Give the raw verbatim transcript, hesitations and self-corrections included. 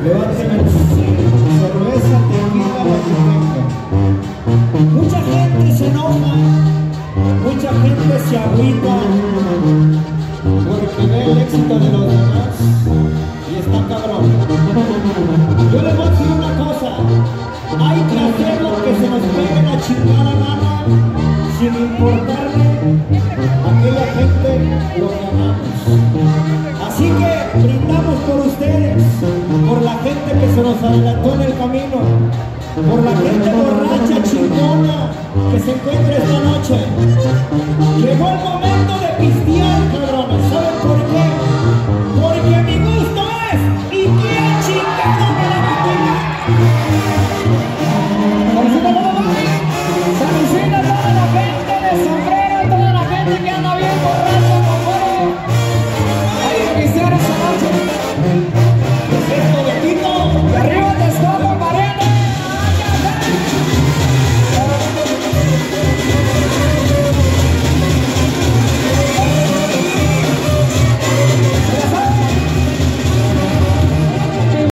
Levánteme cerveza, tequila, lo que tenga. Mucha gente se enoja, mucha gente se agüita porque ve el éxito de los demás y está cabrón. Yo les voy a decir una cosa, hay que hacer lo que se nos pegue la chingada gana sin importarle a aquella gente lo que amamos. Así que brindamos por ustedes, por la gente que se nos adelantó en el camino, por la gente borracha chingona que se encuentra esta noche. Llegó el momento.